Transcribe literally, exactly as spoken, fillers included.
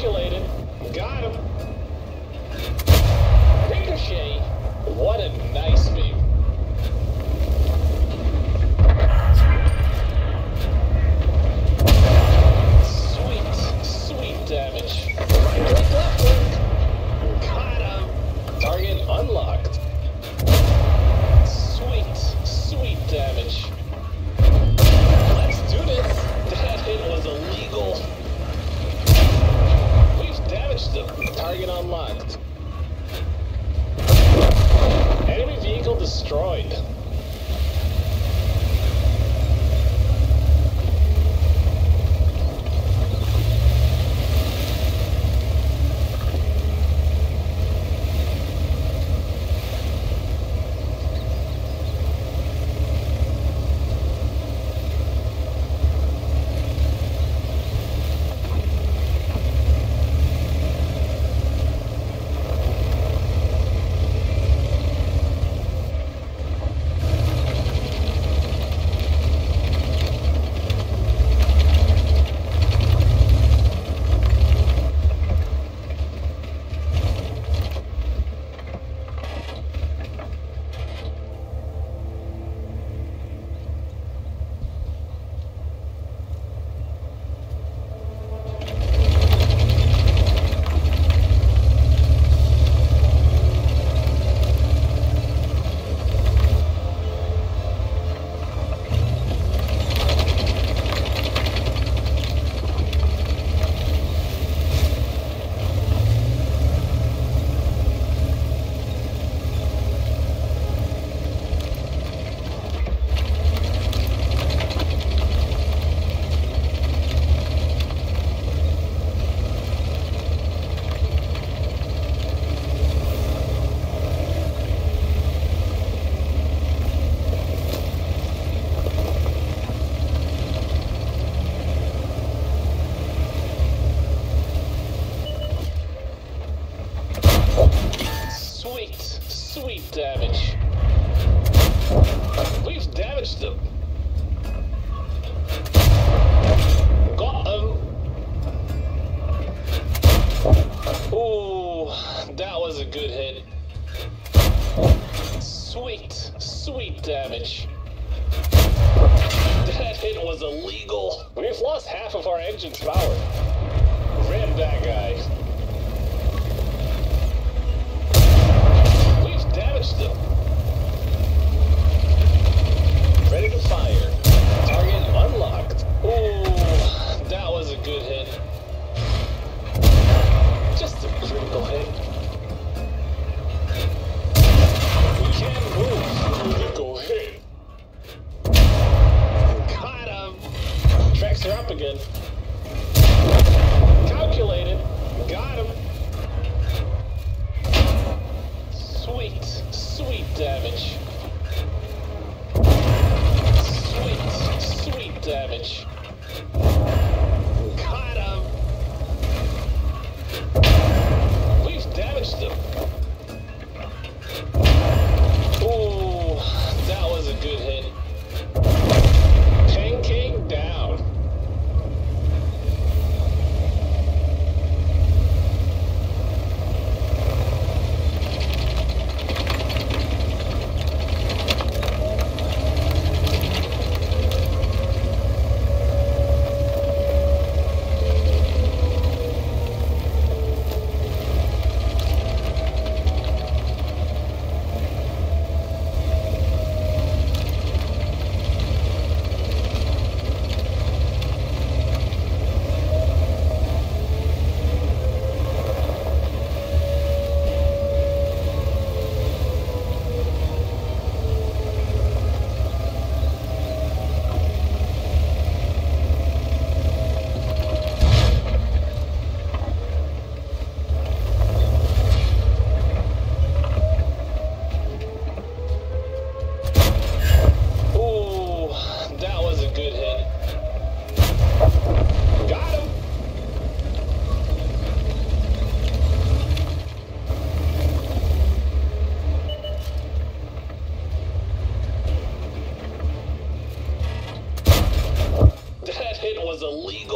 Calculated. Got him. Ricochet. What a nice beam. Sweet, sweet damage. Right click, left click. Got him. Target unlocked. Sweet, sweet damage. Let's do this. That hit was illegal. We've damaged them. Target unlocked. Enemy vehicle destroyed. Sweet damage. We've damaged them. Got them. Ooh, that was a good hit. Sweet, sweet damage. That hit was illegal. We've lost half of our engine's power. Ram that guy. Damaged them. Ready to fire. Target unlocked. Ooh, that was a good hit. Just a critical hit. We can't move. Critical hit. Got him. Tracks are up again. Calculated. Got him. Sweet, sweet damage. Sweet, sweet damage. Got him. We've damaged them. Ooh, that was a good hit. Pancake down. illegal.